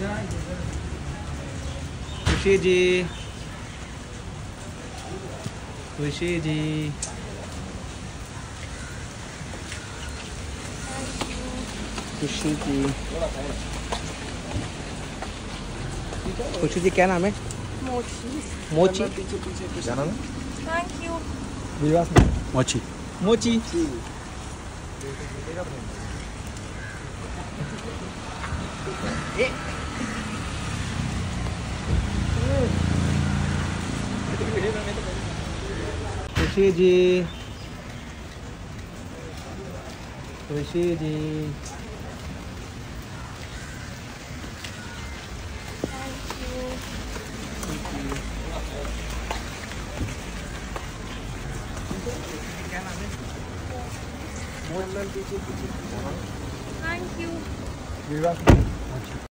खुशी जी, खुशी जी, खुशी जी, खुशी जी क्या नाम है? मोची। मोची क्या नाम है? Thank you. मोची। मोची। खुशी जी, खुशी जी, थैंक यू।